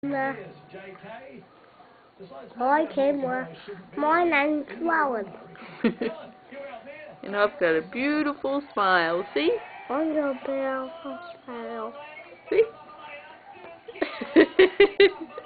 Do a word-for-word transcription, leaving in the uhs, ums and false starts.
camera. Hi camera. My name's Rohan. And I've got a beautiful smile, see? I'm your beautiful smile. See?